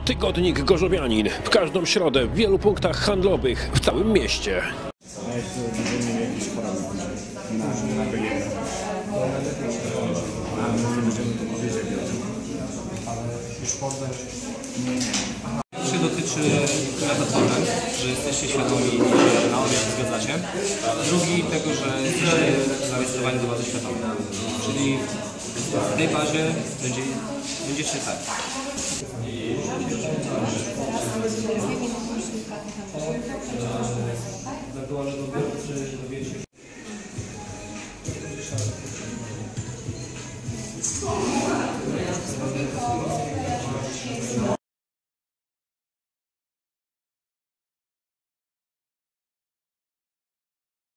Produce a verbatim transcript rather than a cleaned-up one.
Tygodnik Gorzowianin. W każdą środę w wielu punktach handlowych w całym mieście. A jak to będziemy mieli jakieś choroby na, na wyjęcie? A może będziemy to powiedzieć o tym. Już poddać? Pierwszy dotyczy metodologii, że jesteście świadomi, że na obiad zgadzacie. Drugi tego, że jesteście zarejestrowani do bazy światowej. Czyli w tej bazie będzie, będziecie tak.